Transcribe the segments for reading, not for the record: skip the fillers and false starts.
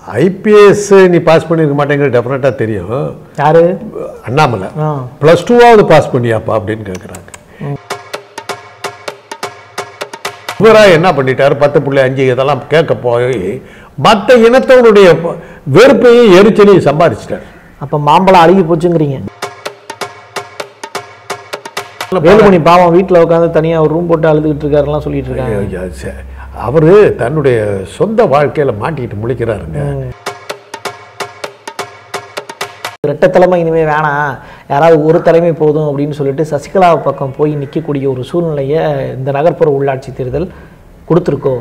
IPS நீ pass பண்ணிருக்க மாட்டேங்கிற டெஃபினட்டா தெரியும். யாரு? அண்ணாமலை. +2 பாஸ் பண்ணியாப்பா அப்படின்னு கேட்குறாங்க. இவரா என்ன பண்ணிட்டாரு? 10.5 இதெல்லாம் கேட்க போய் மற்ற இனத்தவனுடைய வெறுப்பையும் எரிச்சலையும் சம்பாதிச்சிட்டாரு. அப்ப மாம்பழம் அழுகி போச்சுங்கிறீங்க. வேலுமணி பாவம் வீட்டில் உட்காந்து தனியா ஒரு ரூம் போட்டு அழுதுகிட்டு இருக்காருலாம் சொல்லிட்டு இருக்காங்க. அவரு தன்னுடைய சொந்த வாழ்க்கையில மாட்டிக்கிட்டு முழிக்கிறாருங்க. ரெட்டை தலைமை இனிமே வேணாம், யாராவது ஒரு தலைமை போதும் அப்படின்னு சொல்லிட்டு சசிகலா பக்கம் போய் நிற்கக்கூடிய ஒரு சூழ்நிலையை இந்த நகர்ப்புற உள்ளாட்சி தேர்தல் கொடுத்துருக்கோ?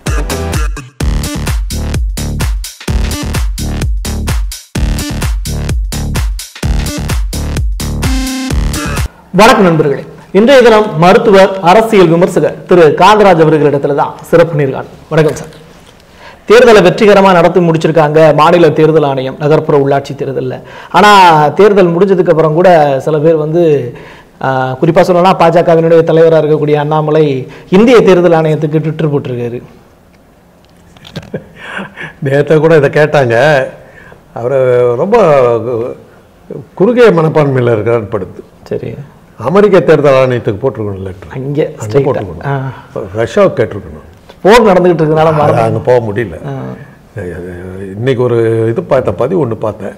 வணக்கம் நண்பர்களே, இன்றைய தினம் மருத்துவர் அரசியல் விமர்சகர் திரு காந்தராஜ் அவர்களிடத்துல தான் சிறப்பு நேர்காணல். வணக்கம் சார். தேர்தலை வெற்றிகரமாக நடத்தி முடிச்சிருக்காங்க மாநில தேர்தல் ஆணையம் நகர்ப்புற உள்ளாட்சி தேர்தலில். ஆனால் தேர்தல் முடிஞ்சதுக்கு அப்புறம் கூட சில பேர் வந்து குறிப்பாக சொல்லலாம், பாஜகவினுடைய தலைவராக இருக்கக்கூடிய அண்ணாமலை இந்திய தேர்தல் ஆணையத்துக்கு ட்விட்டர் போட்டிருக்காரு. நேற்று கூட இதை கேட்டாங்க. அவர் ரொம்ப குறுகிய மனப்பான்மையில் இருக்கிறான்னு படுத்து. சரி, அமெரிக்க தேர்தல் ஆணையத்துக்கு போட்டிருக்கணும் லெட்டர். அங்கே போட்டிருக்கணும். ரஷ்யாவுக்கு கேட்டிருக்கணும். போர் நடந்துகிட்டு இருக்கனால அங்கே போக முடியல. இன்னைக்கு ஒரு இது பார்த்தேன், பதிவு ஒன்று பார்த்தேன்.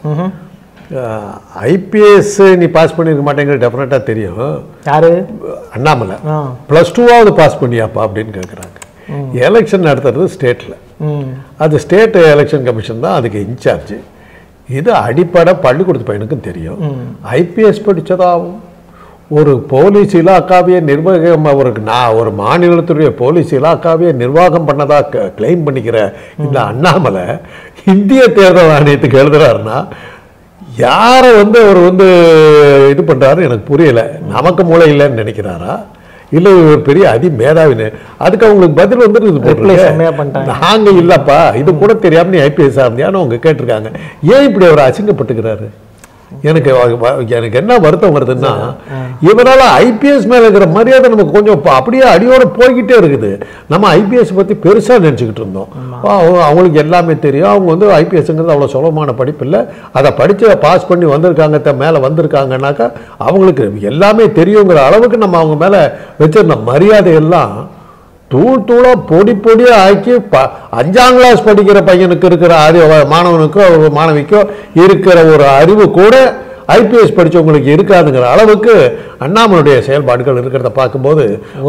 ஐபிஎஸ் நீ பாஸ் பண்ணிருக்க மாட்டேங்கிற டெஃபினட்டா தெரியும். யாரு? அண்ணாமலை. +2 பாஸ் பண்ணியாப்பா அப்படின்னு கேட்குறாங்க. எலெக்ஷன் நடத்துறது ஸ்டேட்ல, அது ஸ்டேட் எலெக்ஷன் கமிஷன் தான் அதுக்கு இன்சார்ஜ். இது அடிப்படை பள்ளிக்கூடத்து பையனுக்கும் தெரியும். ஐபிஎஸ் படித்ததாகும் ஒரு போலீஸ் இலாக்காவையே நிர்வாகம், ஒரு மாநிலத்துடைய போலீஸ் இலாக்காவையே நிர்வாகம் பண்ணதா கிளைம் பண்ணிக்கிற இந்த அண்ணாமலை இந்திய தேர்தல் ஆணையத்துக்கு எழுதுறாருன்னா யாரை வந்து அவர் வந்து இது பண்றாரு எனக்கு புரியல. நமக்கு மூளை இல்லைன்னு நினைக்கிறாரா, இல்லை ஒரு பெரிய மேதாவின்னு? அதுக்கு அவங்களுக்கு பதில் வந்து நாங்க இல்லப்பா, இது கூட தெரியாம நீ ஐபிஎஸ் ஆந்தியான்னு அவங்க கேட்டிருக்காங்க. ஏன் இப்படி அவர் அசிங்கப்பட்டுக்கிறாரு? எனக்கு என்ன வருத்தம் வருதுன்னா, இவரால் ஐபிஎஸ் மேல இருக்கிற மரியாதை நமக்கு கொஞ்சம் அப்படியே அடியோட போய்கிட்டே இருக்குது. நம்ம ஐபிஎஸ் பத்தி பெருசா நினைச்சுக்கிட்டு இருந்தோம். அவங்களுக்கு எல்லாமே தெரியும். அவங்க வந்து ஐபிஎஸ்ங்கிறது அவ்வளவு சுலபமான படிப்பு இல்லை. அதை படிச்சு பாஸ் பண்ணி வந்திருக்காங்க, மேல வந்திருக்காங்கன்னாக்கா அவங்களுக்கு எல்லாமே தெரியுங்கிற அளவுக்கு நம்ம அவங்க மேல வச்சிருந்த மரியாதை எல்லாம் தூள் தூளா பொடி பொடியா ஆக்கி 5ஆம் கிளாஸ் படிக்கிற பையனுக்கு இருக்கிற மாணவனுக்கோ மாணவிக்கோ இருக்கிற ஒரு அறிவு கூட ஐபிஎஸ் படிச்சவங்களுக்கு இருக்காதுங்கிற அளவுக்கு அண்ணாமலையுடைய செயல்பாடுகள் இருக்கிறத பார்க்கும்போது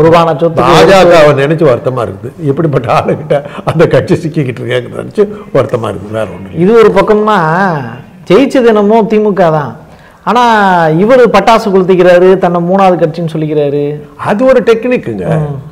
பாஜகவை நினைச்சு வருத்தமா இருக்குது. இப்படிப்பட்ட ஆளுகிட்ட அந்த கட்சி சிக்கிக்கிட்டு இருக்கேன்னு நினைச்சு வருத்தமா இருக்குது. வேற ஒண்ணு. இது ஒரு பக்கம்னா ஜெயிச்சது என்னமோ திமுக தான், ஆனா இவர் பட்டாசு கொளுத்திக்கிறாரு, தன்னை 3வது கட்சின்னு சொல்லிக்கிறாரு. அது ஒரு டெக்னிக்குங்க.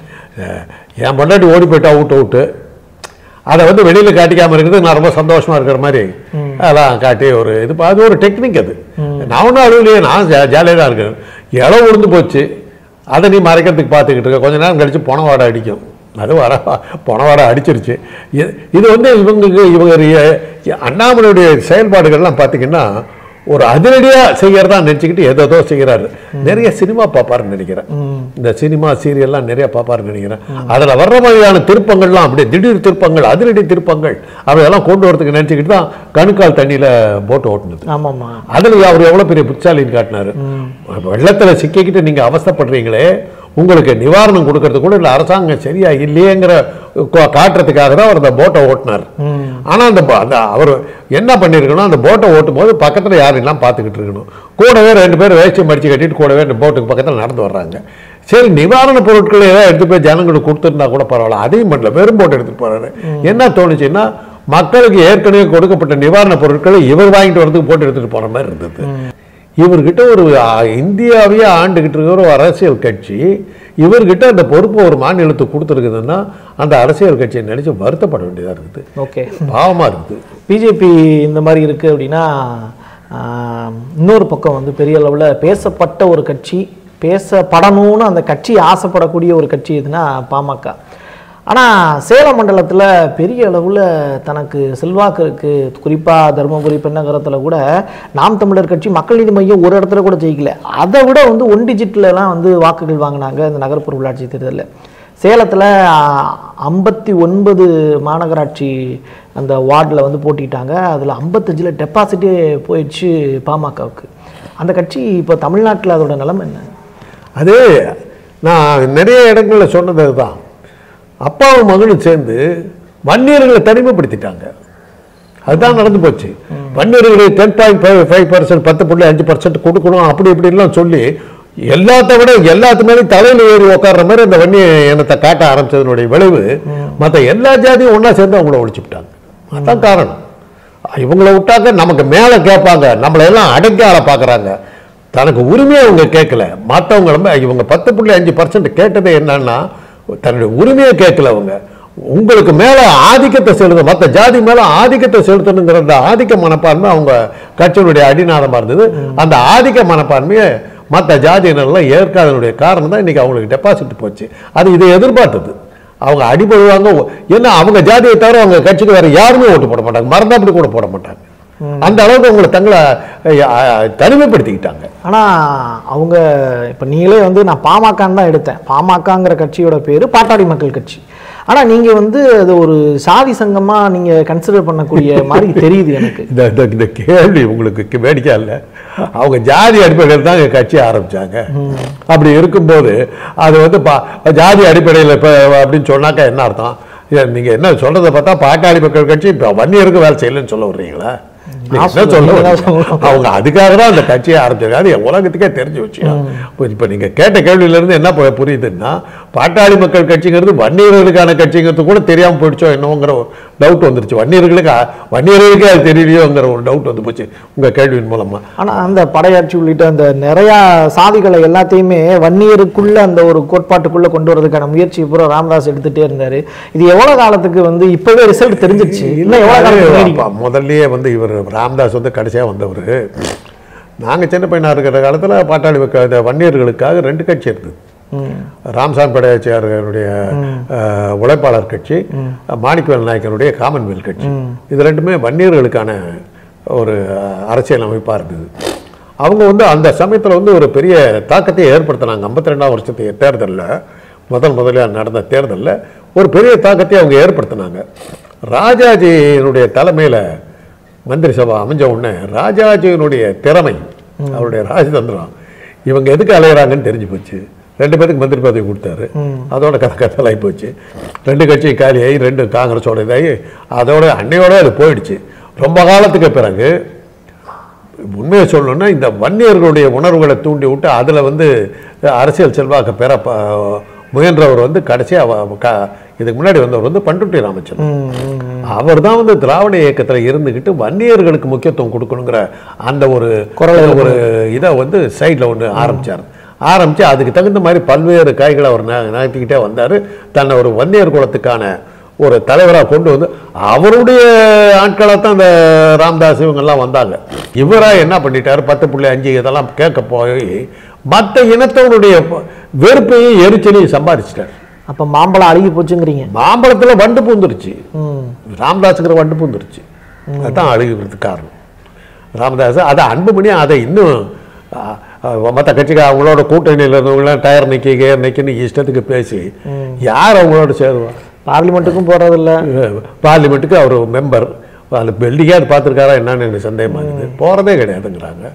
என் பொண்டாட்டி ஓடி போயிட்டா அவுட்டு அதை வந்து வெளியில காட்டிக்காம இருக்குது, நான் ரொம்ப சந்தோஷமா இருக்கிற மாதிரி அதெல்லாம் காட்டி ஒரு இது. அது ஒரு டெக்னிக். அது நான் ஒன்றும் அழுவலையே, நான் ஜாலியாக தான் இருக்கேன். இளவு விழுந்து போச்சு, அதை நீ மறைக்கிறதுக்கு பார்த்துக்கிட்டு இருக்க. கொஞ்ச நேரம் கழிச்சு பொணவாடை அடிக்கும். அது பொணவாடை அடிச்சிருச்சு. இது வந்து இவங்க அண்ணாமலையுடைய செயல்பாடுகள்லாம் பார்த்தீங்கன்னா ஒரு அதிரடியா செய்யறதா நினைச்சுக்கிட்டு ஏதோ செய்யறாரு. நிறைய சினிமா பாப்பாருன்னு நினைக்கிறேன். இந்த சினிமா சீரியல்லாம் நிறைய பாப்பாருன்னு நினைக்கிறேன். அதுல வர்ற மாதிரியான திருப்பங்கள்லாம் அப்படியே திடீர் திருப்பங்கள், அதிரடி திருப்பங்கள் அவையெல்லாம் கொண்டு வரதுக்கு நினைச்சுக்கிட்டு தான் கணுக்கால் தண்ணியில போட்டு ஓட்டுனது. அதுல அவர் எவ்வளவு பெரிய புத்தாலின்னு காட்டினாரு. வெள்ளத்துல சிக்கிக்கிட்டு நீங்க அவஸ்தைப்படுறீங்களே, உங்களுக்கு நிவாரணம் கொடுக்கறது கூட இல்லை, அரசாங்கம் சரியா இல்லையேங்கிற காட்டுறதுக்காக தான் அவர் அந்த போட்டை ஓட்டினார். ஆனா அந்த அவர் என்ன பண்ணிருக்கணும், அந்த போட்டை ஓட்டும் போது பக்கத்துல யாரெல்லாம் பார்த்துக்கிட்டு இருக்கணும். கூடவே 2 பேர் வேஷ்டி மடிச்சு கட்டிட்டு கூடவே அந்த போட்டுக்கு பக்கத்தில் நடந்து வர்றாங்க. சரி, நிவாரண பொருட்களை ஏதாவது எடுத்து போய் ஜனங்களுக்கு கொடுத்துருந்தா கூட பரவாயில்ல, அதையும் பண்ணல, வெறும் போட்டு எடுத்துட்டு போறாரு. என்ன தோணுச்சுன்னா, மக்களுக்கு ஏற்கனவே கொடுக்கப்பட்ட நிவாரண பொருட்களை இவர் வாங்கிட்டு வரதுக்கு போட்டு எடுத்துட்டு போற மாதிரி இருந்தது. இவர்கிட்ட ஒரு இந்தியாவையே ஆண்டுகிட்டு இருக்கிற ஒரு அரசியல் கட்சி இவர்கிட்ட அந்த பொறுப்பு ஒரு மாநிலத்துக்கு கொடுத்துருக்குதுன்னா அந்த அரசியல் கட்சியை நினைச்சு வருத்தப்பட வேண்டியதாக இருக்குது. ஓகே, பாவமாக இருக்குது. பிஜேபி இந்த மாதிரி இருக்குது அப்படின்னா, இன்னொரு பக்கம் வந்து பெரிய அளவில் பேசப்பட்ட ஒரு கட்சி, பேசப்படணும்னு அந்த கட்சி ஆசைப்படக்கூடிய ஒரு கட்சி எதுனா பாமக. ஆனால் சேலம் மண்டலத்தில் பெரிய அளவில் தனக்கு செல்வாக்கு இருக்குது. குறிப்பாக தருமபுரி பெண்ணகரத்தில் கூட நாம் தமிழர் கட்சி மக்கள் நீதி மையம் ஒரு இடத்துல கூட ஜெயிக்கல. அதை விட வந்து 1 டிஜிட்லலாம் வந்து வாக்குகள் வாங்கினாங்க இந்த நகர்ப்புற உள்ளாட்சி தேர்தலில். சேலத்தில் 59 மாநகராட்சி அந்த வார்டில் வந்து போட்டிட்டாங்க. அதில் 55ல் டெபாசிட்டே போயிடுச்சு பாமகவுக்கு. அந்த கட்சி இப்போ தமிழ்நாட்டில் அதோட நிலைமை என்ன? அது நான் நிறைய இடங்களில் சொன்னது அதுதான். அப்பாவும் மகனும் சேர்ந்து வன்னியர்களை தனிமைப்படுத்திட்டாங்க. அதுதான் நடந்து போச்சு. வன்னியர்களுக்கு 10.5% 10.5% கொடுக்கணும் அப்படி இப்படிலாம் சொல்லி எல்லாத்த விட எல்லாத்து மேலேயும் தலையில் ஏறி உட்கார்ற மாதிரி அந்த வன்னிய இனத்தை காட்ட ஆரம்பிச்சதனுடைய விளைவு மற்ற எல்லா ஜாதியும் ஒன்றா சேர்ந்து அவங்கள ஒழிச்சுட்டாங்க. அதுதான் காரணம். இவங்களை விட்டாக்க நமக்கு மேலே கேட்பாங்க, நம்மளையெல்லாம் அடக்கி ஆள பார்க்குறாங்க. தனக்கு உரிமையை அவங்க கேட்கல. மற்றவங்க இவங்க 10.5% கேட்டதே என்னன்னா தன்னுடைய உரிமையை கேட்கல. அவங்க உங்களுக்கு மேலே ஆதிக்கத்தை செலுத்த, மற்ற ஜாதி மேலே ஆதிக்கத்தை செலுத்தணுங்கிற அந்த ஆதிக்க மனப்பான்மை அவங்க கட்சியினுடைய அடிநாதமாக இருந்தது. அந்த ஆதிக்க மனப்பான்மையை மற்ற ஜாதியினரெல்லாம் ஏற்காதனுடைய காரணம் தான் இன்றைக்கி அவங்களுக்கு டெபாசிட் போச்சு. அது இதை எதிர்பார்த்தது. அவங்க அடிபடுவாங்க. ஏன்னா அவங்க ஜாதியை தவிர அவங்க கட்சிக்கு வேறு யாருமே ஓட்டு போட மாட்டாங்க, மறந்தாப்படி கூட போட மாட்டாங்க. அந்த அளவுக்கு அவங்களை தங்களை தனிமைப்படுத்திக்கிட்டாங்க. ஆனால் அவங்க இப்போ நீங்களே வந்து நான் பாமகன்னு தான் எடுத்தேன். பாமகங்கிற கட்சியோட பேர் பாட்டாளி மக்கள் கட்சி. ஆனால் நீங்கள் வந்து அது ஒரு சாதி சங்கமாக நீங்கள் கன்சிடர் பண்ணக்கூடிய மாதிரி தெரியுது எனக்கு. இந்த கேள்வி உங்களுக்கு வேடிக்கை இல்லை. அவங்க ஜாதி அடிப்படையில் தான் கட்சியை ஆரம்பித்தாங்க. அப்படி இருக்கும்போது அது வந்து ஜாதி அடிப்படையில் இப்போ அப்படின்னு சொன்னாக்கா என்ன அர்த்தம்? நீங்கள் என்ன சொல்கிறத பார்த்தா பாட்டாளி மக்கள் கட்சி இப்போ வன்னியருக்கு வேலை செய்யலைன்னு சொல்ல வர்றீங்களா? அவங்க அதுக்காக தான் அந்த கட்சியை ஆரம்பிச்சிருக்காங்க. அது உலகத்துக்கே தெரிஞ்ச விஷயம். இப்போ நீங்க கேட்ட கேள்வியிலிருந்து என்ன புரியுதுன்னா பாட்டாளி மக்கள் கட்சிங்கிறது வன்னியர்களுக்கான கட்சிங்கிறது கூட தெரியாம போயிடுச்சோ என்னவோங்கிற ஒரு டவுட் வந்துருச்சு. வன்னியர்களுக்கு அது தெரியலையோங்கிற ஒரு டவுட் வந்து போச்சு உங்க கேள்வியின் மூலமா. ஆனா அந்த படையாட்சி உள்ளிட்ட அந்த நிறைய சாதிகளை எல்லாத்தையுமே வன்னியருக்குள்ள அந்த ஒரு கோட்பாட்டுக்குள்ள கொண்டு வரதுக்கான முயற்சி பூரா ராமதாஸ் எடுத்துட்டே இருந்தாரு. இது எவ்வளவு காலத்துக்கு வந்து இப்பவே ரிசல்ட் தெரிஞ்சிருச்சு? இல்லை முதல்லயே வந்து இவர் ராமதாஸ் வந்து கடைசியாக வந்தவர். நாங்கள் சின்ன பையனாக இருக்கிற காலத்தில் பாட்டாளி வன்னியர்களுக்காக 2 கட்சி இருந்தது. ராமசாமி படையாச்சியாருடைய உழைப்பாளர் கட்சி, மாணிக்கவேல் நாயக்கனுடைய காமன்வெல்த் கட்சி. இது 2மே வன்னியர்களுக்கான ஒரு அரசியல் அமைப்பாக இருந்தது. அவங்க வந்து அந்த சமயத்தில் வந்து ஒரு பெரிய தாக்கத்தை ஏற்படுத்தினாங்க. 52ஆம் வருஷத்து தேர்தலில் முதலில் நடந்த தேர்தலில் ஒரு பெரிய தாக்கத்தை அவங்க ஏற்படுத்தினாங்க. ராஜாஜியினுடைய தலைமையில் மந்திரி சபா அமைஞ்ச உடனே ராஜாஜியினுடைய திறமை, அவருடைய ராஜதந்திரம், இவங்க எதுக்கு அலையிறாங்கன்னு தெரிஞ்சு போச்சு. 2 பேருக்கு மந்திரி பதவி கொடுத்தாரு. அதோட கதலாகி போச்சு. 2 கட்சியும் காலியாகி 2 காங்கிரஸோட இதாகி அதோட அன்னையோட அது போயிடுச்சு. ரொம்ப காலத்துக்கு பிறகு உண்மையை சொல்லணும்னா இந்த வன்னியர்களுடைய உணர்வுகளை தூண்டி விட்டு அதில் வந்து அரசியல் செல்வாக்க பெற முயன்றவர் வந்து கடைசியாக இதுக்கு முன்னாடி வந்தவர் வந்து பண்ருட்டி ராமச்சந்திரன். அவர் தான் வந்து திராவிட இயக்கத்தில் இருந்துக்கிட்டு வன்னியர்களுக்கு முக்கியத்துவம் கொடுக்கணுங்கிற அந்த ஒரு இதை வந்து சைடில் ஒன்று ஆரம்பித்து அதுக்கு தகுந்த மாதிரி பல்வேறு காய்களை அவர் நகர்த்திக்கிட்டே வந்தார். தன்னை ஒரு வன்னியர் குலத்துக்கான ஒரு தலைவராக கொண்டு வந்து அவருடைய ஆட்களாக தான் இந்த ராமதாஸ் இவங்கெல்லாம் வந்தாங்க. இவராக என்ன பண்ணிட்டார், 10.5 இதெல்லாம் கேட்க போய் மற்ற இனத்தவனுடைய வெறுப்பையும் எரிச்சலையும் சம்பாதிச்சிட்டார். அப்போ மாம்பழம் அழுகி போச்சுங்கிறீங்க? மாம்பழத்தில் வண்டு பூந்துருச்சு, ராமதாஸுங்கிற வண்டு பூந்துருச்சு. அதுதான் அழுகிறதுக்கு காரணம். ராமதாஸ் அதை அன்பு பண்ணி அதை இன்னும் மற்ற கட்சிக்கு அவங்களோட கூட்டணியில் இருந்தவங்களாம் டயர் நிற்கி கேர் நிற்கின்னு இஷ்டத்துக்கு பேசி யார் அவங்களோட சேருவார்? பார்லிமெண்ட்டுக்கும் போகிறதில்ல. பார்லிமெண்ட்டுக்கு அவர் மெம்பர், அது பெல்டிங்காக அது பார்த்துருக்காரா என்னன்னு எனக்கு சந்தேகமாகுது. போகிறதே கிடையாதுங்கிறாங்க.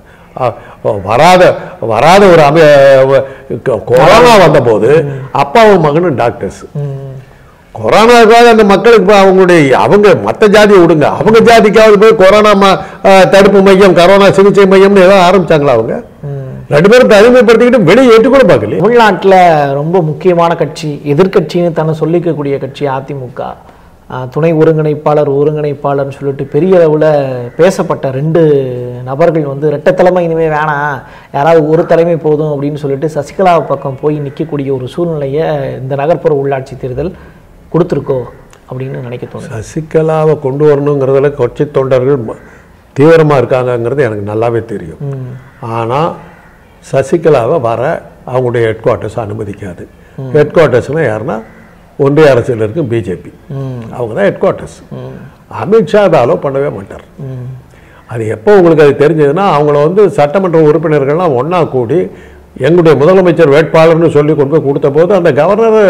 வராத ஒரு கொரோனா வந்தபோது அப்பாவும் மகனும் டாக்டர்ஸ். கொரோனாவுக்காக அந்த மக்களுக்கு அவங்க மற்ற ஜாதியை விடுங்க, அவங்க ஜாதிக்காவது போய் கொரோனா தடுப்பு மையம், கொரோனா சிகிச்சை மையம்னு ஏதாவது ஆரம்பிச்சாங்களா? அவங்க 2 பேரும் தனிமைப்படுத்திக்கிட்டு வெளியே ஏற்று கூட பார்க்கல. தமிழ்நாட்டில் ரொம்ப முக்கியமான கட்சி, எதிர்கட்சின்னு தன்னை சொல்லிக்கக்கூடிய கட்சி அதிமுக. துணை ஒருங்கிணைப்பாளர்னு சொல்லிட்டு பெரிய அளவில் பேசப்பட்ட 2 நபர்கள் வந்து இரட்டை தலைமை இனிமேல் வேணாம், யாராவது ஒரு தலைமை போதும் அப்படின்னு சொல்லிட்டு சசிகலா பக்கம் போய் நிற்கக்கூடிய ஒரு சூழ்நிலையை இந்த நகர்ப்புற உள்ளாட்சி தேர்தல் கொடுத்துருக்கோ அப்படின்னு நினைக்க தோணும். சசிகலாவை கொண்டு வரணுங்கிறதுல கட்சி தொண்டர்கள் தீவிரமாக இருக்காங்கங்கிறது எனக்கு நல்லாவே தெரியும். ஆனால் சசிகலாவை வர அவங்களுடைய ஹெட் குவார்ட்டர்ஸ் அனுமதிக்காது. ஹெட் குவார்ட்டர்ஸ்னால் யாருன்னா ஒன்றிய அரசியல் இருக்கும் பிஜேபி, அவங்க தான் ஹெட் குவார்ட்டர்ஸ். அமித்ஷா அதை அலோவ் பண்ணவே மாட்டார். அது எப்போ உங்களுக்கு அது தெரிஞ்சதுன்னா அவங்கள வந்து சட்டமன்ற உறுப்பினர்கள்லாம் ஒன்றா கூடி எங்களுடைய முதலமைச்சர் வேட்பாளர்னு சொல்லி கொண்டு போய் கொடுத்த போது அந்த கவர்னர்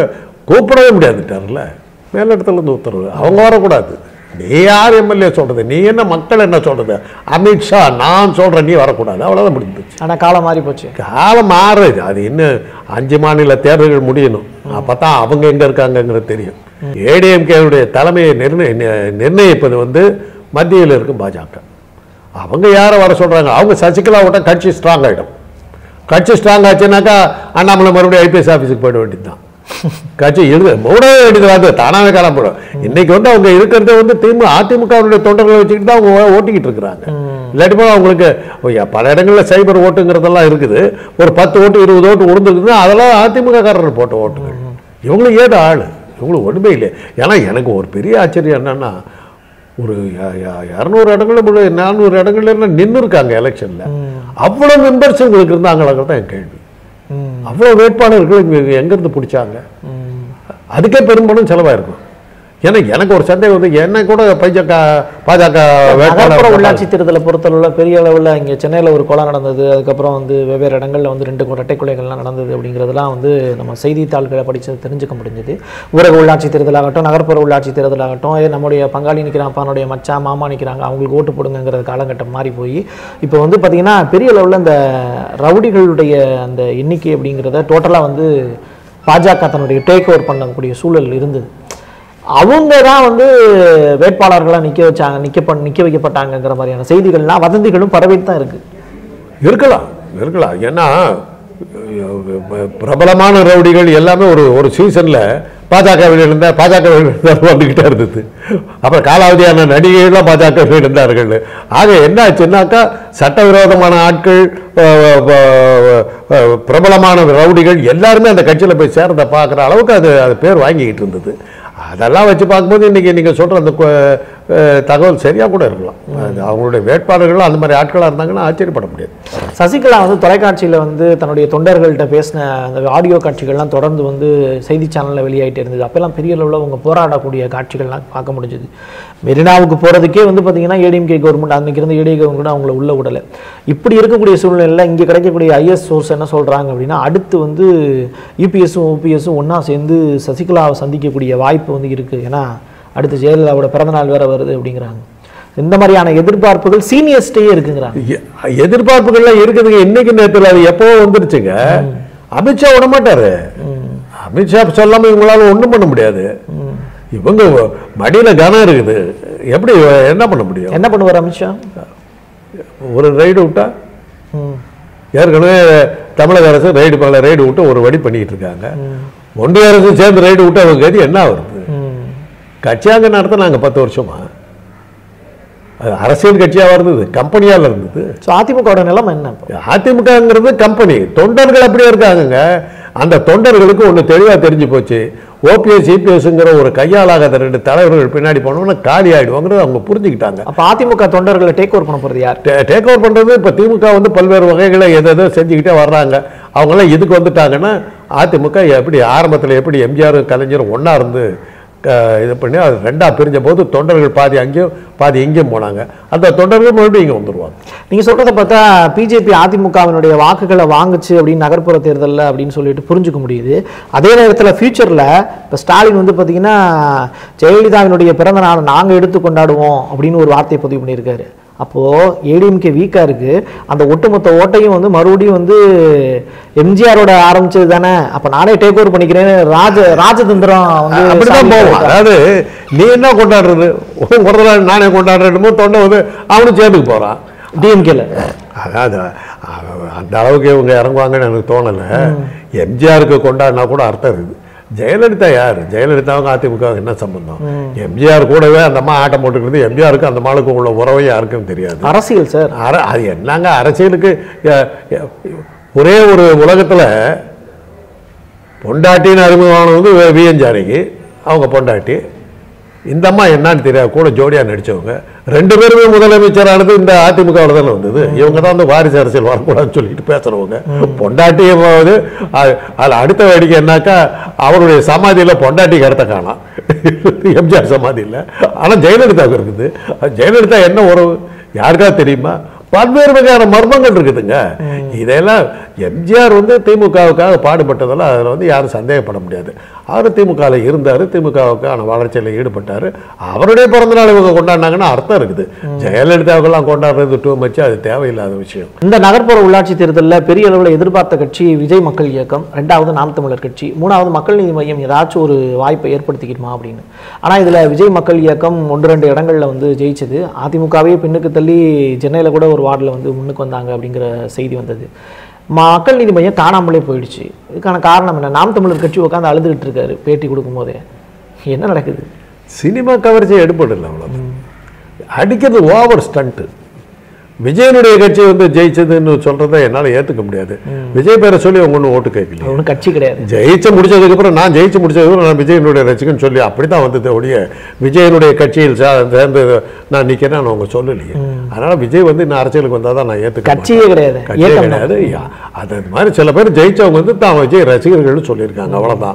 கூப்பிடவே முடியாதுட்டார்ல மேலிடத்துலேருந்து உத்தரவு. அவங்க வரக்கூடாது. நீ யார் எம்எல்ஏ சொல்கிறது, நீ என்ன மக்கள் என்ன சொல்கிறது, அமித்ஷா நான் சொல்கிறேன் நீ வரக்கூடாது, அவ்வளோதான் முடிஞ்சிச்சு. ஆனால் காலம் மாறி போச்சு. காலம் மாறுது. அது இன்னும் 5 மாநில தேர்தல்கள் முடியணும். அப்போ தான் அவங்க எங்கே இருக்காங்கங்கிறது தெரியும். ஏடிஎம்கேவுடைய தலைமையை நிர்ணயிப்பது வந்து மத்தியில் இருக்கும் பாஜக. அவங்க யாரை வர சொல்கிறாங்க, அவங்க சசிகலா விட்டால் கட்சி ஸ்ட்ராங் ஆகிடும். கட்சி ஸ்ட்ராங் ஆச்சுனாக்கா அண்ணாமலை மறுபடியும் ஐபிஎஸ் ஆஃபீஸுக்கு போயிட வேண்டியது தான். கட்சி மூடவே வேண்டியது தானாவே காலப்படும். இன்னைக்கு வந்து அவங்க இருக்கிறத வந்து அதிமுகவுடைய தொண்டர்களை வச்சுக்கிட்டு தான் அவங்க ஓட்டிக்கிட்டு இருக்கிறாங்க. இல்லாட்டி போல அவங்களுக்கு பல இடங்களில் சைபர் ஓட்டுங்கிறதெல்லாம் இருக்குது. ஒரு 10 ஓட்டு 20 ஓட்டு உடுந்துருக்குது, அதெல்லாம் அதிமுக காரர்கள் போட்ட ஓட்டுகள். இவங்களுக்கு ஏது ஆள், இவங்களுக்கு ஒன்றுமே இல்லை. ஏன்னா எனக்கு ஒரு பெரிய ஆச்சரியம் என்னன்னா, ஒரு 200 இடங்கள்ல 400 இடங்கள்ல நின்று இருக்காங்க எலெக்ஷன்ல. அவ்வளோ மெம்பர்ஸ் உங்களுக்கு இருந்தாங்களாங்க தான் என் கேள்வி. அவ்வளோ வேட்பாளர்கள் எங்கேருந்து பிடிச்சாங்க? அதுக்கே பெரும்பாலும் செலவாயிருக்கும். ஏன்னா எனக்கு ஒரு சந்தேகம் வந்து என்ன கூட பாஜக வேட்பாளர் உள்ளாட்சி தேர்தலை பொறுத்தளவுல பெரிய அளவில் இங்கே சென்னையில் ஒரு கொலை நடந்தது. அதுக்கப்புறம் வந்து வெவ்வேறு இடங்களில் வந்து 2 இரட்டை கொலைகள்லாம் நடந்தது. அப்படிங்கிறதுலாம் வந்து நம்ம செய்தித்தாள்களை படித்து தெரிஞ்சுக்க முடிஞ்சது. ஊரக உள்ளாட்சி தேர்தலாகட்டும், நகர்ப்புற உள்ளாட்சி தேர்தலாகட்டும், நம்முடைய பங்காளி நிற்கிறான், அவனுடைய மச்சான் மாமா நிற்கிறாங்க, அவங்களுக்கு ஓட்டு போடுங்கிறது காலகட்டம் மாறி போய் இப்போ வந்து பார்த்திங்கன்னா பெரிய அளவில் இந்த ரவுடிகளுடைய அந்த எண்ணிக்கை அப்படிங்கிறத டோட்டலாக வந்து பாஜக தன்னுடைய டேக் ஓவர் பண்ணக்கூடிய சூழல் இருந்தது. அவங்க தான் வந்து வேட்பாளர்களாக நிற்க வைக்கப்பட்டாங்கிற மாதிரியான செய்திகள்லாம் வதந்திகளும் பரவிட்டு தான் இருக்கலாம். ஏன்னா பிரபலமான ரவுடிகள் எல்லாமே ஒரு சீசன்ல பாஜகவில் வந்துகிட்டே இருந்தது. அப்புறம் காலாவதியான நடிகைகள்லாம் பாஜகவில் இருந்தார்கள். ஆக என்ன ஆச்சுன்னாக்கா சட்டவிரோதமான ஆட்கள், பிரபலமான ரவுடிகள் எல்லாருமே அந்த கட்சியில் போய் சேர்ந்த பார்க்குற அளவுக்கு அது பேர் வாங்கிக்கிட்டு இருந்தது. அதெல்லாம் வச்சு பார்க்கும்போது இன்றைக்கி நீங்கள் சொல்கிற அந்த தகவல் சரியாக கூட இருக்கலாம். அவங்களுடைய வேட்பாளர்கள் அந்த மாதிரி ஆட்களாக இருந்தாங்கன்னா ஆச்சரியப்பட முடியாது. சசிகலா வந்து தொலைக்காட்சியில் வந்து தன்னுடைய தொண்டர்கள்ட்ட பேசின அந்த ஆடியோ காட்சிகள்லாம் தொடர்ந்து வந்து செய்தி சேனலில் வெளியாகிட்டே இருந்தது. அப்போல்லாம் பெரிய அளவில் அவங்க போராடக்கூடிய காட்சிகள்லாம் பார்க்க முடிஞ்சது. மெரினாவுக்கு போகிறதுக்கே வந்து பார்த்திங்கன்னா ஏடிஎம்கே கவர்மெண்ட், அன்றைக்கி இருந்த ஏடிஎம் கவர்மெண்ட் அவங்கள உள்ள விடலை. இப்படி இருக்கக்கூடிய சூழ்நிலையில் இங்கே கிடைக்கக்கூடிய ஐஎஸ் சோர்ஸ் என்ன சொல்கிறாங்க அப்படின்னா, அடுத்து வந்து யூபிஎஸும் ஓபிஎஸும் ஒன்றா சேர்ந்து சசிகலாவை சந்திக்கக்கூடிய வாய்ப்பு வந்து இருக்குது. ஏன்னா அடுத்து ஜெயலலிதாவோட பிறந்தநாள் வேற வருது அப்படிங்கிறாங்க. இந்த மாதிரியான எதிர்பார்ப்புகள் சீனியர்ஸ்டே இருக்குங்கிறாங்க. எதிர்பார்ப்புகள்லாம் இருக்குதுங்க. இன்னைக்கு நேரத்தில் அது எப்போ வந்துருச்சுங்க. அமித்ஷா விட மாட்டாரு. அமித்ஷா சொல்லாம இவங்களால ஒன்றும் பண்ண முடியாது. இவங்க மடியில கனம் இருக்குது. எப்படி என்ன பண்ண முடியும்? என்ன பண்ணுவார் அமித்ஷா? ஒரு ரைடு விட்டா, ஏற்கனவே தமிழக அரசு ரைடு விட்டு ஒரு வழி பண்ணிட்டு இருக்காங்க. ஒன்றிய அரசு சேர்ந்து ரைடு விட்டு அவங்க கதி என்ன வருது? கட்சியாக நடத்தினாங்க 10 வருஷமா. அரசியல் கட்சியாக இருந்தது, கம்பெனியால் இருந்தது. அதிமுக நிலைமை என்ன? அதிமுகங்கிறது கம்பெனி. தொண்டர்கள் அப்படியே இருக்காங்க. அந்த தொண்டர்களுக்கு ஒன்று தெளிவாக தெரிஞ்சு போச்சு. ஓபிஎஸ் சிபிஎஸ்ங்கிற ஒரு கையாளாகாத 2 தலைவர்கள் பின்னாடி போனோம்னா காலி ஆகிடுவாங்கிறது அவங்க புரிஞ்சுக்கிட்டாங்க. அப்போ அதிமுக தொண்டர்களை டேக் ஓவர் பண்ண போகிறது யார்? டேக் ஓவர் பண்ணுறது இப்போ திமுக வந்து பல்வேறு வகைகளை எதோ செஞ்சுக்கிட்டே வர்றாங்க. அவங்களாம் இதுக்கு வந்துட்டாங்கன்னா அதிமுக எப்படி ஆரம்பத்தில் எப்படி எம்ஜிஆர் கலைஞரும் ஒன்றா இருந்து இது பண்ணி அது 2ஆக பிரிஞ்ச போது தொண்டர்கள் பாதி அங்கேயும் பாதி இங்கேயும் போனாங்க. அந்த தொண்டர்கள் மறுபடியும் இங்கே வந்துடுவாங்க. நீங்கள் சொல்கிறத பார்த்தா பிஜேபி அதிமுகவினுடைய வாக்குகளை வாங்குச்சு அப்படின்னு நகர்ப்புற தேர்தலில் அப்படின்னு சொல்லிட்டு புரிஞ்சுக்க முடியுது. அதே நேரத்தில் ஃபியூச்சரில் இப்போ ஸ்டாலின் வந்து பார்த்தீங்கன்னா ஜெயலலிதாவினுடைய பிறந்த நாள் நாங்கள் எடுத்து கொண்டாடுவோம் அப்படின்னு ஒரு வார்த்தையை பதிவு பண்ணியிருக்காரு. அப்போது ஏடிஎம்கே வீக்காக இருக்குது. அந்த ஒட்டுமொத்த ஓட்டையும் வந்து மறுபடியும் வந்து எம்ஜிஆரோட ஆரம்பிச்சது தானே, அப்போ நானே டேக் ஓவர் பண்ணிக்கிறேன் ராஜதந்திரம் வந்து அப்படிதான் போவோம். அதாவது நீ என்ன கொண்டாடுறது, நானே கொண்டாடுறமோ தொண்டை வந்து அவனும் சேர்ந்துக்கு போகிறான் டிஎம்கேல. அதாவது அந்த அளவுக்கு இவங்க இறங்குவாங்கன்னு எனக்கு தோணலை. எம்ஜிஆருக்கு கொண்டாடினா கூட அர்த்தம் இருக்குது. ஜெயலலிதா யார்? ஜெயலலிதாவுக்கு அதிமுகவுக்கு என்ன சம்பந்தம்? எம்ஜிஆர் கூடவே அந்த அம்மா ஆட்டம் போட்டுக்கிறது. எம்ஜிஆருக்கு அந்த மாளுக்கு உள்ள உறவை யாருக்கும் தெரியாது. அரசியல் சார், அது என்னங்க அரசியலுக்கு? ஒரே ஒரு உலகத்தில் பொண்டாட்டின்னு அறிமுகமானது விஎன் ஜானகி, அவங்க பொண்டாட்டி. இந்த அம்மா என்னன்னு தெரியாது, கூட ஜோடியாக நடித்தவங்க. 2 பேருமே முதலமைச்சரானது இந்த அதிமுகவில் தானே வந்தது. இவங்க தான் வந்து வாரிசு அரசியல் வரக்கூடாதுன்னு சொல்லிட்டு பேசுகிறவங்க. பொண்டாட்டியை போது அதில் அடுத்த வேடிக்கை என்னாக்கா, அவருடைய சமாதியில் பொண்டாட்டிக்கு இடத்த காணாம், எம்ஜிஆர் சமாதியில். ஆனால் ஜெயலலிதாவுக்கு இருக்குது. ஜெயலலிதா என்ன உறவு யாருக்கா தெரியுமா? பல்வேறு வகையான மர்மங்கள் இருக்குதுங்க. இதெல்லாம் எம்ஜிஆர் வந்து திமுகவுக்காக பாடுபட்டதெல்லாம் அதில் வந்து யாரும் சந்தேகப்பட முடியாது. அவர் திமுகவில் இருந்தார், திமுகவுக்கான வளர்ச்சியில் ஈடுபட்டார். அவருடைய பிறந்தநாள் இவங்க கொண்டாடினாங்கன்னா அர்த்தம் இருக்குது. ஜெயலலிதாவுக்கெல்லாம் கொண்டாடுறது டூ மச், அது தேவையில்லாத விஷயம். இந்த நகர்ப்புற உள்ளாட்சி தேர்தலில் பெரிய அளவில் எதிர்பார்த்த கட்சி விஜய் மக்கள் இயக்கம், 2வது நாம் தமிழர் கட்சி, 3வது மக்கள் நீதி மையம் ஏதாச்சும் ஒரு வாய்ப்பை ஏற்படுத்திக்கிடுமா அப்படின்னு. ஆனால் இதில் விஜய் மக்கள் இயக்கம் 1-2 இடங்களில் வந்து ஜெயிச்சது. அதிமுகவே பின்னுக்கு தள்ளி சென்னையில் கூட ஒரு வார்டில் வந்து முன்னுக்கு வந்தாங்க அப்படிங்கிற செய்தி வந்தது. மக்கள் நீதி மையம் காணாமலே போயிடுச்சு. இதுக்கான காரணம் என்ன? நாம் தமிழர் கட்சி உட்காந்து அழுதுகிட்டு இருக்காரு பேட்டி கொடுக்கும் போதே. என்ன நடக்குது? சினிமா கவரேஜ் எடுப்படல, அவ்வளோ அடிக்கிறது ஓவர் ஸ்டண்ட்டு. விஜயனுடைய கட்சி வந்து ஜெயிச்சதுன்னு சொல்றதை என்னால் ஏற்றுக்க முடியாது. விஜய் பேரை சொல்லி அவங்க ஒன்றும் ஓட்டு கேட்கல, ஒன்றும் கட்சி கிடையாது. ஜெயிச்சு முடிச்சதுக்கப்புறம் நான் ஜெயிச்சு முடிச்சதுக்கப்புறம் நான் விஜயனுடைய ரசிகன்னு சொல்லி அப்படி தான் வந்தது ஒழிய விஜயனுடைய கட்சியில் சேர்ந்து நான் நிற்கிறேன் அவங்க சொல்லலையே. அதனால விஜய் வந்து இன்னும் அரசியலுக்கு வந்தால் தான் நான் ஏற்றுக்க. கட்சியே கிடையாது, கட்சியே கிடையாது. அது மாதிரி சில பேர் ஜெயிச்சவங்க வந்து தான் விஜய் ரசிகர்கள்னு சொல்லியிருக்காங்க, அவ்வளோதான்.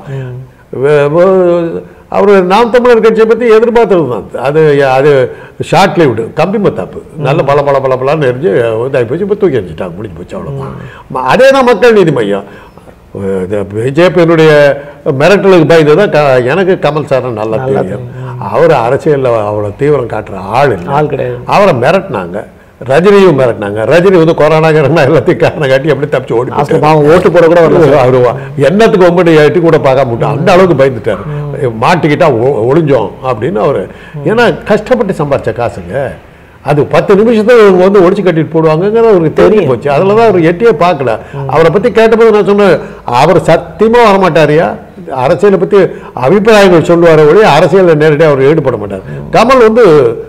அவர் நாம் தமிழர் கட்சியை பற்றி எதிர்பார்த்தது தான். அது ஷார்ட் லிவ்டு, கம்பி மத்தாப்பு, நல்ல பலன்னு எரிஞ்சு இதாகி போச்சு. இப்போ தூக்கி எரிஞ்சிட்டாங்க, முடிஞ்சு போச்சு, அவ்வளோதான். அதே தான் மக்கள் நீதி மையம். பிஜேபியினுடைய மிரட்டலுக்கு பயந்து தான் எனக்கு கமல் சார் நல்லா தெரியும். அவர் அரசியலில் அவ்வளோ தீவிரம் காட்டுற ஆள் கிடையாது. அவரை மிரட்டினாங்க, ரஜினியும் மிரட்டினாங்க. ரஜினி வந்து கொரோனாங்கிறனா எல்லாத்தையும் காரணம் காட்டி எப்படி தப்பிச்சு ஓடி ஓட்டு போட கூட வருவா. என்னத்துக்கு ஒம்பது எட்டி கூட பார்க்க மாட்டோம், அந்த அளவுக்கு பயந்துட்டார். மாட்டிக்கிட்டா ஒளிஞ்சோம் அப்படின்னு அவர். ஏன்னா கஷ்டப்பட்டு சம்பாரிச்ச காசுங்க, அது 10 நிமிஷத்துல வந்து ஒடிச்சு கட்டிட்டு போடுவாங்கிறது அவருக்கு தெரியும் போச்சு. அதில் தான் அவர் எட்டியே பார்க்கல. அவரை பற்றி கேட்டபோது நான் சொன்னேன், அவர் சத்தியமாக வரமாட்டாரியா, அரசியலை பற்றி அபிப்பிராயங்கள் சொல்லுவார ஒழிய அரசியலில் நேரடியாக அவர் ஈடுபட மாட்டார். கமல் வந்து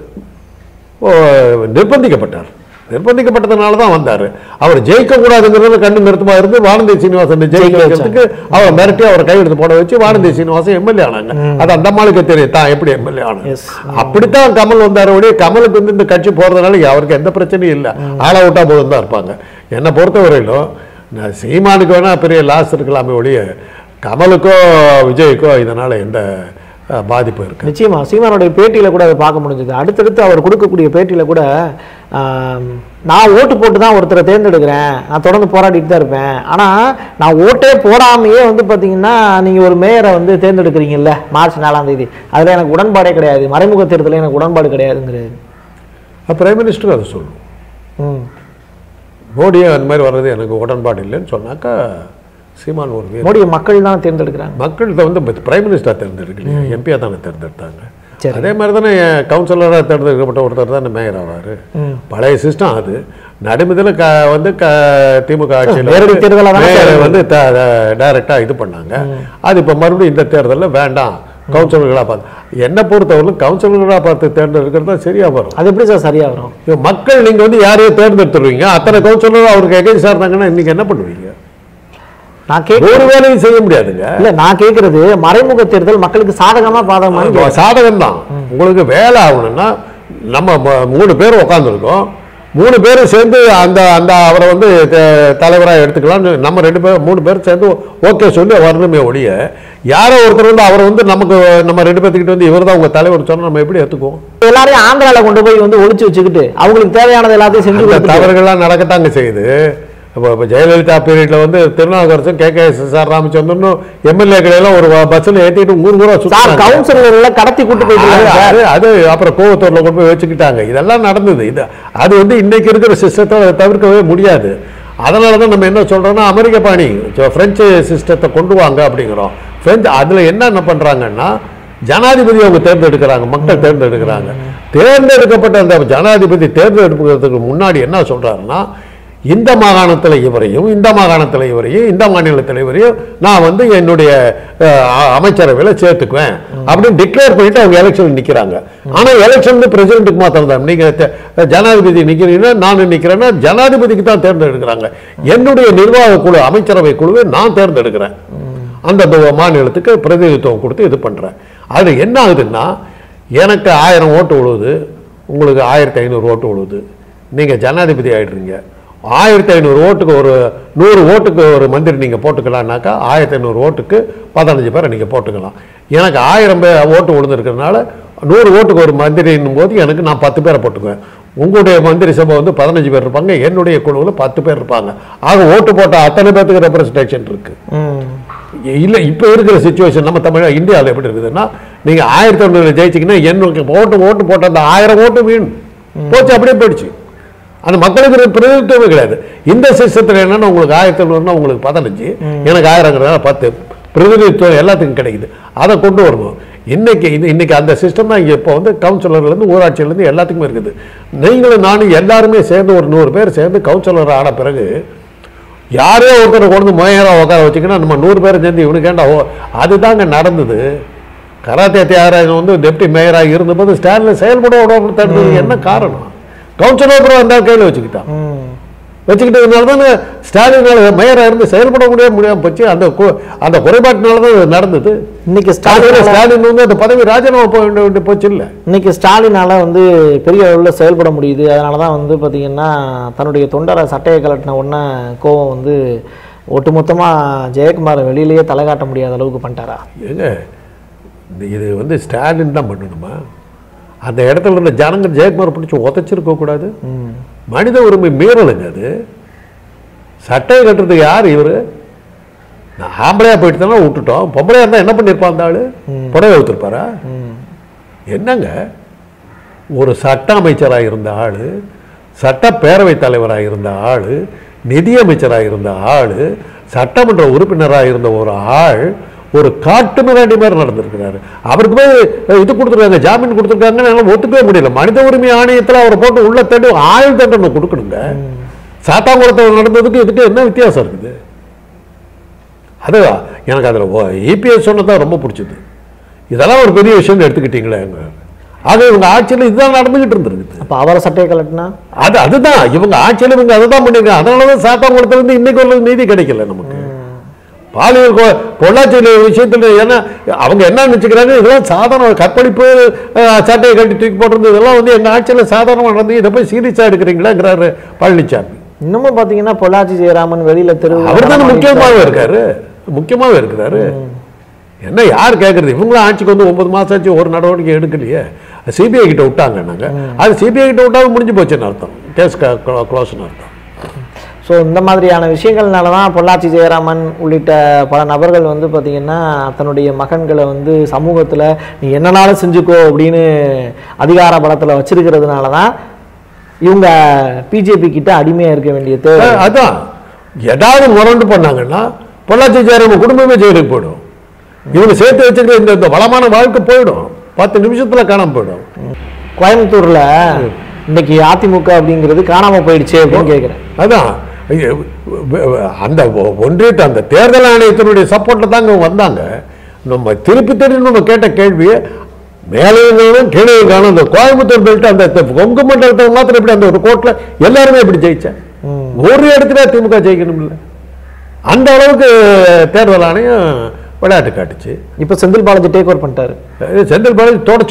நிர்பந்திக்கப்பட்டதுனால தான் வந்தார். அவர் ஜெயிக்கக்கூடாதுங்கிறது கண்ணு நிறுத்தமாக இருந்து வானதி சீனிவாசன் ஜெயிக்கிறதுக்கு அவரை மிரட்டி அவரை கையெழுத்து போட வச்சு வானதி சீனிவாசன் எம்எல்ஏ ஆனாங்க. அது அந்த அம்மாளுக்கு தெரியும் தான் எப்படி எம்எல்ஏ ஆனாங்க. அப்படித்தான் கமல் வந்தார் ஒழிய கமலுக்கு வந்து இந்த கட்சி போகிறதுனால அவருக்கு எந்த பிரச்சனையும் இல்லை, ஆளை விட்டா போதும் தான் இருப்பாங்க. என்னை பொறுத்தவரையிலும் சீமானுக்கு வேணால் பெரிய லாஸ் இருக்கலாமே ஒழிய கமலுக்கோ விஜய்க்கோ இதனால் எந்த பாதிப்பு இருக்கு. நிச்சயமா சீமானுடைய பேட்டியில் கூட அதை பார்க்க முடிஞ்சது. அடுத்தடுத்து அவர் கொடுக்கக்கூடிய பேட்டியில் கூட நான் ஓட்டு போட்டு தான் ஒருத்தரை தேர்ந்தெடுக்கிறேன், நான் தொடர்ந்து போராடிட்டு தான் இருப்பேன், ஆனால் நான் ஓட்டே போடாமையே வந்து பார்த்தீங்கன்னா நீங்கள் ஒரு மேயரை வந்து தேர்ந்தெடுக்கிறீங்கல்ல மார்ச் 4ஆம் தேதி, அதில் எனக்கு உடன்பாடே கிடையாது, மறைமுக தேர்தலில் எனக்கு உடன்பாடு கிடையாதுங்கிறது. பிரைம் மினிஸ்டர் அதை சொல்லணும். மோடியே அந்த மாதிரி வர்றது எனக்கு உடன்பாடு இல்லைன்னு சொன்னாக்கா சீமான் ஒரு மோடியை மக்கள் தான் தேர்ந்தெடுக்கிறாங்க. மக்கள்கிட்ட வந்து பிரைம் மினிஸ்டராக தேர்ந்தெடுக்கலையா, எம்பியாக தானே தேர்ந்தெடுத்தாங்க. அதே மாதிரி தானே கவுன்சிலராக தேர்ந்தெடுக்கப்பட்ட ஒருத்தர் தானே மேயர் ஆவார். பழைய சிஸ்டம் அது. நடுமதில் வந்து திமுக ஆட்சியில் மேயரை வந்து டைரெக்டாக இது பண்ணாங்க. அது இப்போ மறுபடியும் இந்த தேர்தலில் வேண்டாம், கவுன்சிலர்களாக பார்த்து. என்னை பொறுத்தவரைக்கும் கவுன்சிலர்களாக பார்த்து தேர்ந்தெடுக்கிறது தான் சரியாக வரும். அது எப்படி சார் சரியாக வரும்? மக்கள் நீங்கள் வந்து யாரையும் தேர்ந்தெடுத்துருவீங்க, அத்தனை கவுன்சிலரும் அவருக்கு எகென்ஸ்டாக இருந்தாங்கன்னா இன்றைக்கி என்ன பண்ணுவீங்க? நான் ஒரு வேலையும் செய்ய முடியாதுங்க. இல்ல நான் கேட்கறது மறைமுக தேர்தல் மக்களுக்கு சாதகமா பாதகமா? சாதகம் தான். உங்களுக்கு வேலை ஆகணும்னா நம்ம 3 பேர் உட்காந்துருக்கோம், 3 பேரும் சேர்ந்து அந்த அந்த அவரை வந்து தலைவராக எடுத்துக்கலாம்னு நம்ம 3 பேர் சேர்ந்து ஓகே சொல்லி வரணுமே ஒழிய யாரோ ஒருத்தர் வந்து அவர் வந்து நமக்கு நம்ம 2 பேர்த்துக்கிட்ட வந்து இவர் தான் உங்க தலைவர் சொன்னா நம்ம எப்படி எடுத்துக்குவோம்? எல்லாரையும் ஆந்திரால கொண்டு போய் வந்து ஒழிச்சு வச்சுக்கிட்டு அவங்களுக்கு தேவையானது எல்லாத்தையும் செஞ்சு தவறுகள்லாம் நடக்கத்தாங்க செய்யுது. இப்போ ஜெயலலிதா பீரியட்ல வந்து திருநாவுக்கரசும் KKSR ராமச்சந்திரனும் எம்எல்ஏக்களெல்லாம் ஒரு பஸ்ஸில் ஏற்றிட்டு ஊர் கவுன்சிலர்களை கடத்தி கூட்டு போயிட்டு அது அப்புறம் கோவத்தூரில் கொண்டு போய் வச்சுக்கிட்டாங்க. இதெல்லாம் நடந்தது. இது அது வந்து இன்னைக்கு இருக்கிற சிஸ்டத்தை தவிர்க்கவே முடியாது. அதனால தான் நம்ம என்ன சொல்கிறோன்னா அமெரிக்க பாணி ஃப்ரெஞ்சு சிஸ்டத்தை கொண்டு வாங்க அப்படிங்கிறோம். ஃப்ரெஞ்சு அதில் என்ன பண்ணுறாங்கன்னா ஜனாதிபதி அவங்க தேர்ந்தெடுக்கிறாங்க, மக்கள் தேர்ந்தெடுக்கிறாங்க. தேர்ந்தெடுக்கப்பட்ட அந்த ஜனாதிபதி தேர்ந்தெடுக்கிறதுக்கு முன்னாடி என்ன சொல்கிறாருன்னா இந்த மாகாணத்தில் இவரையும் இந்த மாகாணத்தில் இவரையும் இந்த மாநிலத்தில் இவரையும் நான் வந்து என்னுடைய அமைச்சரவையில் சேர்த்துக்குவேன் அப்படின்னு டிக்ளேர் பண்ணிட்டு அவங்க எலெக்ஷன் நிற்கிறாங்க. ஆனால் எலெக்ஷன் பிரசிடென்ட்டுக்கு மாத்திரம் தான். நீங்கள் ஜனாதிபதி நிற்கிறீங்கன்னா நான் நிற்கிறேன்னா ஜனாதிபதிக்கு தான் தேர்ந்தெடுக்கிறாங்க. என்னுடைய நிர்வாக குழு அமைச்சரவை குழுவை நான் தேர்ந்தெடுக்கிறேன், அந்த மாநிலத்துக்கு பிரதிநிதித்துவம் கொடுத்து இது பண்ணுறேன். அதில் என்ன ஆகுதுன்னா எனக்கு 1000 ஓட்டு விழுவுது, உங்களுக்கு 1500 ஓட்டு விழுவுது, நீங்கள் ஜனாதிபதி ஆகிடுறீங்க. 1500 ஓட்டுக்கு ஒரு 100 ஓட்டுக்கு ஒரு மந்திரி நீங்கள் போட்டுக்கலான்னாக்கா 1500 ஓட்டுக்கு 15 பேரை நீங்கள் போட்டுக்கலாம். எனக்கு 1000 ஓட்டு விழுந்துருக்கிறதுனால 100 ஓட்டுக்கு ஒரு மந்திரின்னும் போது எனக்கு நான் 10 பேரை போட்டுக்குவேன். உங்களுடைய மந்திரி சபை வந்து 15 பேர் இருப்பாங்க, என்னுடைய குழுவில் 10 பேர் இருப்பாங்க. ஆக ஓட்டு போட்ட அத்தனை பேருக்கு ரெப்ரஸன்டேஷன் இருக்கு. இல்லை இப்போ இருக்கிற சுச்சுவேஷன் நம்ம இந்தியாவில் எப்படி இருக்குதுன்னா நீங்கள் 1900 ஜெயிச்சிங்கன்னா என்ன ஓட்டு போட்ட அந்த 1000 ஓட்டு வீண் போச்சு, அப்படியே போயிடுச்சு. அந்த மக்களுக்கு பிரதிநிதித்துவமே கிடையாது. இந்த சிஸ்டத்தில் என்னன்னா உங்களுக்கு 1900 உங்களுக்கு 15, எனக்கு 1000 10 பிரதிநிதித்துவம் எல்லாத்துக்கும் கிடைக்குது. அதை கொண்டு வரணும். இன்னைக்கு அந்த சிஸ்டம் தான் இங்கே இப்போ வந்து கவுன்சிலர்லேருந்து ஊராட்சியிலேருந்து எல்லாத்துக்குமே இருக்குது. நீங்களும் நானும் எல்லாருமே சேர்ந்து ஒரு 100 பேர் சேர்ந்து கவுன்சிலர் ஆன பிறகு யாரே ஒருத்தரை கொண்டு மேயராக உட்கார வச்சுக்கினா நம்ம 100 பேரை சேர்ந்து இவனுக்கேண்டா அதுதாங்க நடந்தது. கராத்தே தியாகராஜன் வந்து டெப்டி மேயராக இருந்தபோது ஸ்டாலின் செயல்பட தடுத்தது என்ன காரணம்? கவுன்சிலர் வந்தால் கையில் வச்சுக்கிட்டதுனால தானே ஸ்டாலினால் மேயராக இருந்து செயல்பட முடியாமல் போச்சு. அந்த குறைபாட்டினால தான் நடந்தது. இன்னைக்கு ஸ்டாலின் வந்து அந்த பதவி ராஜினாமா போக வேண்டிய போச்சு. இல்லை, இன்னைக்கு ஸ்டாலினால வந்து பெரிய அளவில் செயல்பட முடியுது. அதனால தான் வந்து பார்த்தீங்கன்னா தன்னுடைய தொண்டரை சட்டையை கலட்டின உடனே கோவம் வந்து ஒட்டுமொத்தமாக ஜெயக்குமாரை வெளியிலேயே தலை காட்ட முடியாத அளவுக்கு பண்ணிட்டாரா? ஏங்க இது வந்து ஸ்டாலின் தான் பண்ணணுமா? அந்த இடத்துல இருந்த ஜனங்கள் ஜெயக்குமாரை பிடிச்சி உதச்சிருக்க கூடாது. மனித உரிமை மீறலுங்க அது. சட்டையை கட்டுறதுக்கு யார் இவர்? ஆம்பளையா போயிட்டு தானே விட்டுட்டோம். பொம்பளையா இருந்தால் என்ன பண்ணியிருப்பா அந்த ஆள்? புடவை ஊத்துருப்பாரா? என்னங்க ஒரு சட்ட அமைச்சராக இருந்த ஆள், சட்டப்பேரவை தலைவராக இருந்த ஆள், நிதியமைச்சராக இருந்த ஆள், சட்டமன்ற உறுப்பினராக இருந்த ஒரு ஆள் ஒரு காட்டு மிராண்டி மாதிரி நடந்திருக்கிறாரு. அவருக்கு போய் இது கொடுத்துருக்காங்க, ஜாமீன் கொடுத்துருக்காங்கன்னு ஒத்துக்கவே முடியல. மனித உரிமை ஆணையத்தில் அவரை போட்டு உள்ள தேடி ஆயுள் தண்டனை கொடுக்கணுங்க. சாத்தாங்குளத்தில் நடந்ததுக்கு இதுக்கு என்ன வித்தியாசம் இருக்குது? அது எனக்கு அதில் EPS சொன்னதான் ரொம்ப பிடிச்சது. இதெல்லாம் ஒரு பெரிய விஷயம் எடுத்துக்கிட்டீங்களே. அது இவங்க ஆட்சியில் இதுதான் நடந்துகிட்டு இருந்திருக்கு. அப்போ அவரை சட்டையை கலட்டினா அதுதான் இவங்க ஆட்சியில் இவங்க அதை தான் பண்ணியிருக்காங்க. அதனால தான் சாத்தாங்குளத்துலேருந்து இன்னைக்கு ஒரு நீதி கிடைக்கல நமக்கு. பாலியல் பொள்ளாச்சி விஷயத்தில் ஏன்னா அவங்க என்ன நினச்சிக்கிறாங்க, இதெல்லாம் சாதாரண கற்பழிப்பு, சட்டையை கட்டி தூக்கி போடுறது, இதெல்லாம் வந்து எங்கள் ஆட்சியில் சாதாரணமாக நடந்து இதை போய் சீரியஸாக எடுக்கிறீங்களாங்கிறாரு பழனிசாமி. இன்னமும் பார்த்தீங்கன்னா பொள்ளாச்சி ஜெயராமன் வெளியில் தெரு அவர் தானே முக்கியமாகவே இருக்கிறாரு. என்ன யார் கேட்குறது? இவங்களும் ஆட்சிக்கு வந்து 9 மாதம் ஆச்சு, ஒரு நடவடிக்கை எடுக்கலையே. CBI கிட்ட விட்டாங்க. நாங்கள் அது CBI கிட்ட விட்டாலும் முடிஞ்சு போச்சுன்னு அர்த்தம், கேஸ் க்ளோஸ்னு அர்த்தம். ஸோ இந்த மாதிரியான விஷயங்கள்னால தான் பொள்ளாச்சி ஜெயராமன் உள்ளிட்ட பல நபர்கள் வந்து பார்த்திங்கன்னா தன்னுடைய மகன்களை வந்து சமூகத்தில் நீ என்னன்னாலும் செஞ்சுக்கோ அப்படின்னு அதிகார பலத்தில் வச்சிருக்கிறதுனால தான் இவங்க பிஜேபி கிட்ட அடிமையாக இருக்க வேண்டிய தேவை. அதான் ஏதாவது முரண்டு பண்ணாங்கன்னா பொள்ளாச்சி ஜெயராமன் குடும்பமே ஜெயிலுக்கு போயிடும். இவங்க சேர்த்து வச்சுக்கிற இந்த வளமான வாழ்க்கை போயிடும், 10 நிமிஷத்தில் காணாமல் போயிடும். கோயம்புத்தூரில் இன்னைக்கு அதிமுக அப்படிங்கிறது காணாமல் போயிடுச்சு அப்படின்னு கேட்குறேன். அதான் அந்த ஒன்றியத்தை அந்த தேர்தல் ஆணையத்தினுடைய சப்போர்ட்டில் தாங்க வந்தாங்க. நம்ம திருப்பி நம்ம கேட்ட கேள்வியை மேலையும் கீழே காணும். அந்த கோயம்புத்தூர் பெல்ட் அந்த கொங்கு மண்டலத்தில் மாத்திரம் எப்படி அந்த ஒரு கோர்ட்டில் எல்லாருமே எப்படி ஜெயிச்சேன்? ஒரு இடத்துல திமுக ஜெயிக்கணும் இல்லை, அந்த அளவுக்கு தேர்தல் ஆணையம் விளையாட்டு காட்டுச்சு. இப்போ செந்தில் பாலாஜி டேக் ஓவர் பண்ணிட்டாரு. செந்தில் பாலாஜி தொடச்சி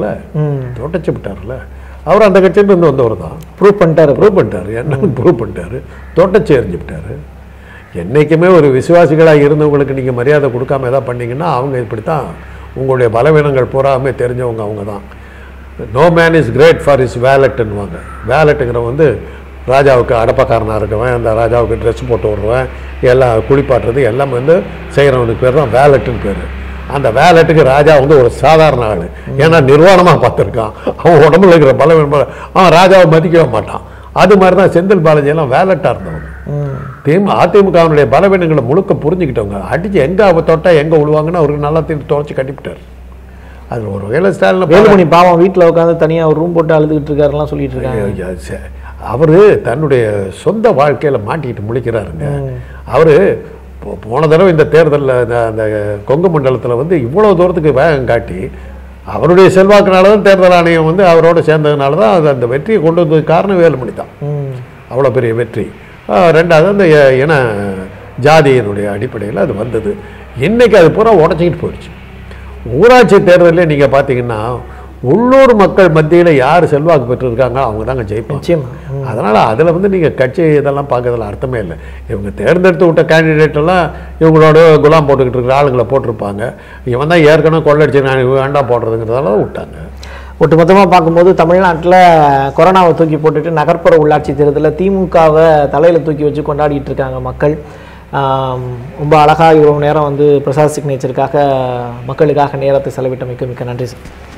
விட்டாருல்ல. அவர் அந்த கட்சியிலிருந்து வந்தவர் தான். ப்ரூவ் பண்ணிட்டாரு என்ன ப்ரூவ் பண்ணிட்டாரு, தொடச்சி எறிஞ்சு விட்டாரு. என்றைக்குமே ஒரு விசுவாசிகளாக இருந்தவங்களுக்கு நீங்கள் மரியாதை கொடுக்காம எதாவது பண்ணிங்கன்னா அவங்க இப்படி தான். உங்களுடைய பலவீனங்கள் பூராமே தெரிஞ்சவங்க அவங்க தான். No man is great for his வேலட்டுன்னுவாங்க. வேலட்டுங்கிற வந்து ராஜாவுக்கு அடப்பக்காரனாக இருக்கவன், அந்த ராஜாவுக்கு ட்ரெஸ் போட்டு விடுறவன், எல்லாம் குளிப்பாட்டுறது எல்லாம் வந்து செய்கிறவனுக்கு பேர் தான் வேலட்டுன்னு பேர். அந்த வேலட்டுக்கு ராஜா வந்து ஒரு சாதாரண ஆள். ஏன்னா நிர்வாணமாக பார்த்துருக்கான், அவன் உடம்புல இருக்கிற பலவீனம் அவன் ராஜாவை மதிக்கவே மாட்டான். அது மாதிரி தான் செந்தில் பாலாஜியெல்லாம் வேலட்டாக இருந்தவங்க. அதிமுகவினுடைய பலவீனங்களை முழுக்க புரிஞ்சுக்கிட்டவங்க. அடித்து எங்கே அவ தொட்டால் எங்கே விழுவாங்கன்னு அவருக்கு நல்லா தொடச்சி கட்டிவிட்டார். அது ஒரு வகையில் ஸ்டாலின் வேலுமணி பாவம் வீட்டில் உட்காந்து தனியாக ஒரு ரூம் போட்டு அழுதுகிட்டு இருக்காருலாம் சொல்லிட்டு இருக்காங்க. அவர் தன்னுடைய சொந்த வாழ்க்கையில் மாட்டிக்கிட்டு முழிக்கிறாருங்க. அவர் போன தடவை இந்த தேர்தலில் அந்த கொங்கு மண்டலத்தில் வந்து இவ்வளோ தூரத்துக்கு வேகம் காட்டி அவருடைய செல்வாக்குனால தான் தேர்தல் ஆணையம் வந்து அவரோடு சேர்ந்ததுனால தான் அது அந்த வெற்றியை கொண்டு வந்ததுக்கு காரணம் வேலுமணி தான். அவ்வளோ பெரிய வெற்றி. ரெண்டாவது அந்த இன ஜாதியினுடைய அடிப்படையில் அது வந்தது. இன்றைக்கி அது பூரா உடச்சிக்கிட்டு போயிடுச்சு. ஊராட்சி தேர்தலில் நீங்கள் பார்த்தீங்கன்னா உள்ளூர் மக்கள் மத்தியில் யார் செல்வாக்கு பெற்றிருக்காங்க அவங்க தாங்க ஜெயிப்பாங்க. அதனால் அதில் வந்து நீங்கள் கட்சி இதெல்லாம் பார்க்கறதுல அர்த்தமே இல்லை. இவங்க தேர்ந்தெடுத்து விட்ட கேண்டிடேட்டெல்லாம் இவங்களோட குலாம் போட்டுக்கிட்டு இருக்கிற ஆளுங்களை போட்டிருப்பாங்க. இவன் தான் ஏற்கனவே கொள்ளடிச்சு நான் வேண்டாம் போடுறதுங்கிறதால விட்டாங்க. ஒட்டுமொத்தமாக பார்க்கும்போது தமிழ்நாட்டில் கொரோனாவை தூக்கி போட்டுட்டு நகர்ப்புற உள்ளாட்சி தேர்தலில் திமுகவை தலையில் தூக்கி வச்சு கொண்டாடிட்டு இருக்காங்க மக்கள். ரொம்ப அழகாக இவ்வளோ நேரம் வந்து பிரசாத் சிக்னேச்சருக்காக மக்களுக்காக நேரத்தை செலவிட்டமைக்கு மிக்க நன்றி சார்.